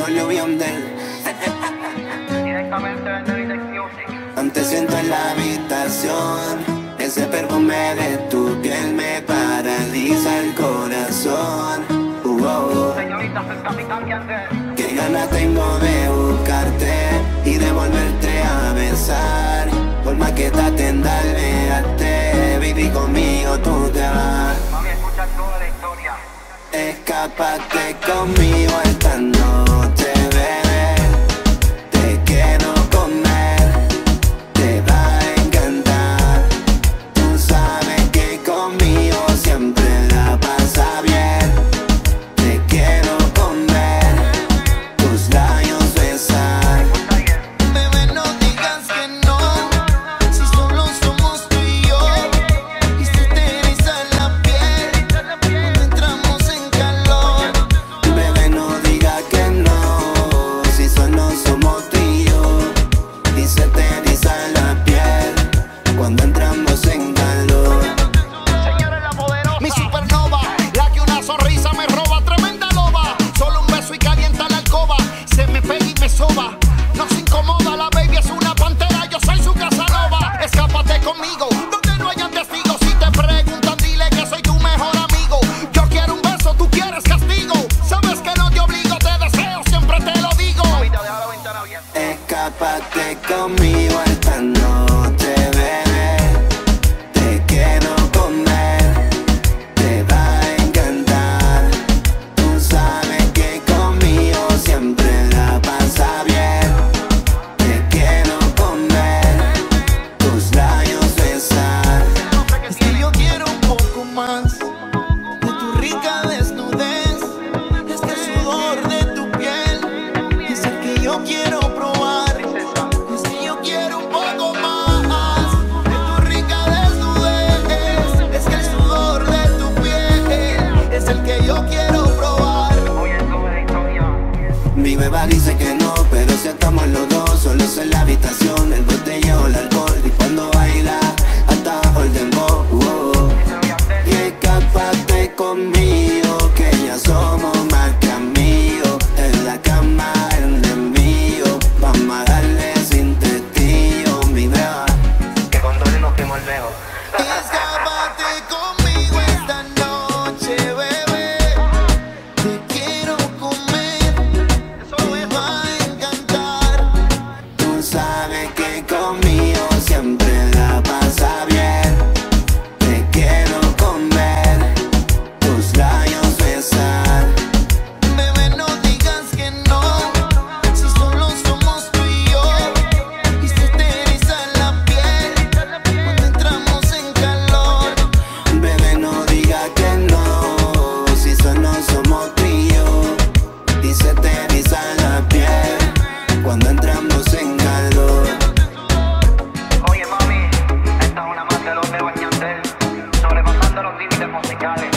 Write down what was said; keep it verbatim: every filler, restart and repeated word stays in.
Manolio Biondel. Directamente de Direct Music. Antes siento en la habitación ese perfume de tu piel me paraliza el corazón. Uh -oh. Señorita, soy Capitán Yandel. Qué ganas tengo de buscarte y de volverte a besar. Por más que te endalveaste, baby, conmigo tú te vas. Mami, escucha toda la historia. Escápate conmigo esta noche, bebé. Te quiero comer, te va a encantar. Tú sabes que conmigo siempre la pasa bien. Te quiero comer, tus labios besar. Bebé, no digas que no, si solo somos tú y yo. Y se te eriza la piel cuando entramos en calor. Bebé, no digas que no, si solo somos tú y yo. Y se te eriza la piel cuando entramos en calor. Señora la poderosa. Mi supernova, la que una sonrisa me roba, tremenda loba. Solo un beso y calienta la alcoba, se me pega y me soba. No se incomoda, la baby es una pantera, yo soy su Casanova. Escápate conmigo, donde no hayan testigos. Si te preguntan, dile que soy tu mejor amigo. Yo quiero un beso, tú quieres castigo. Sabes que no te obligo, te deseo, siempre te lo digo. Mamita, deja la ventana abierta. Escápate conmigo esta noche, bebé. Te quiero comer, te va a encantar. Tú sabes que conmigo siempre la pasa bien. Te quiero comer, tus labios besar. Es que yo quiero un poco más de tu rica desnudez. Es que el sudor de tu piel es el que yo quiero probar. Es que yo quiero un poco más de tu rica desnudez. Es que el sudor de tu piel es el que yo quiero probar. Oye, toda la historia. Mi beba dice que no, pero si estamos los dos solos en la habitación, el botellón, el alcohol y cuando baila hasta el dembow. Oh. Y escápate conmigo, que ya somos más que amigos. En la cama, en el envío, vamos a darle sin testigo, mi beba. Que con Dolly nos fuimos al lejos. Escápate conmigo esta noche, bebé. Te quiero comer, me va a encantar. Tú sabes que conmigo siempre la pasa bien. Te quiero comer, tus labios besar. Bebé, no digas que no, si solo somos tú y yo. Y se te eriza la piel cuando entramos en calor. Bebé, no diga que no, si solo somos tú y yo. Y se te eriza la piel cuando entramos en calor. Oye, mami, esta es una más de los de Bañandel. Sobrepasando los límites musicales.